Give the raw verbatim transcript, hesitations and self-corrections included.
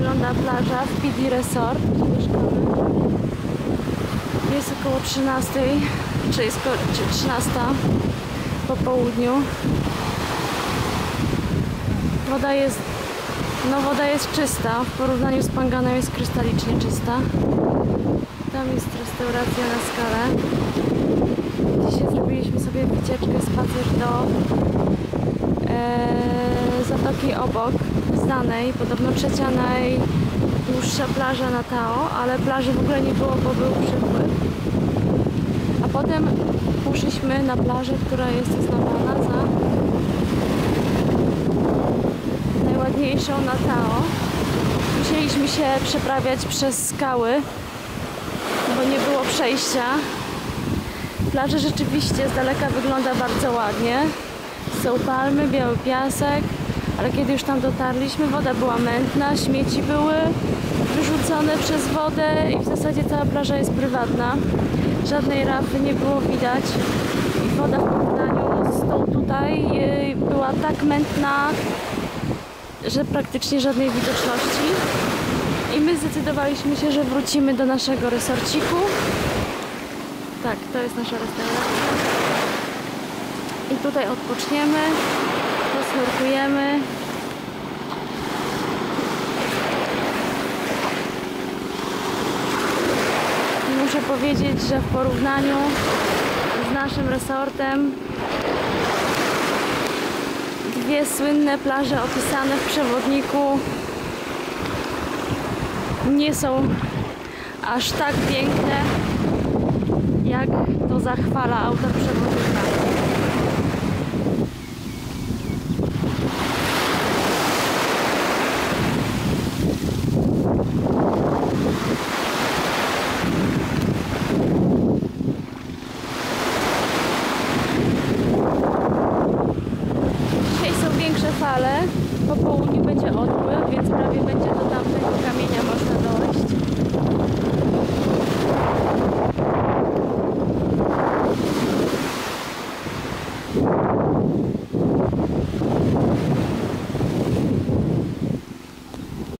wygląda plaża w P D Resort, gdzie mieszkamy. Jest około trzynastej, czy jest czy trzynasta po południu. Woda jest, no woda jest czysta, w porównaniu z Panganą jest krystalicznie czysta. Tam jest restauracja na skale. Dzisiaj zrobiliśmy sobie wycieczkę, spacer do e, zatoki obok, znanej, podobno trzecia najdłuższa plaża na Tao, ale plaży w ogóle nie było, bo był przypływ. A potem poszliśmy na plażę, która jest uznawana za najładniejszą na Tao. Musieliśmy się przeprawiać przez skały, bo nie było przejścia. Plaża rzeczywiście z daleka wygląda bardzo ładnie. Są palmy, biały piasek, ale kiedy już tam dotarliśmy, woda była mętna, śmieci były wyrzucone przez wodę i w zasadzie cała plaża jest prywatna. Żadnej rafy nie było widać i woda w porównaniu z tą tutaj była tak mętna, że praktycznie żadnej widoczności. I my zdecydowaliśmy się, że wrócimy do naszego resorciku. Tak, to jest nasza restauracja. I tutaj odpoczniemy, posnorkujemy. I muszę powiedzieć, że w porównaniu z naszym resortem dwie słynne plaże opisane w przewodniku nie są aż tak piękne, jak to zachwala autor przewodnika.